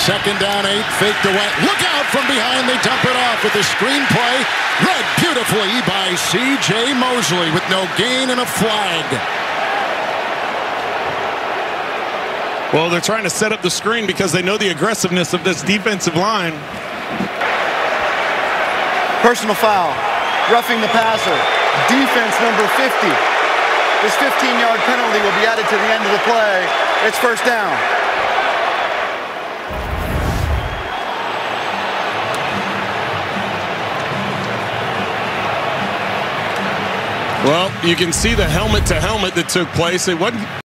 Second down 8, faked away. Look out from behind. They dump it off with a screenplay. Read beautifully by C.J. Mosley with no gain and a flag. Well, they're trying to set up the screen because they know the aggressiveness of this defensive line. Personal foul. Roughing the passer. Defense number 50. This 15-yard penalty will be added to the end of the play. It's first down. Well, you can see the helmet-to-helmet that took place. It wasn't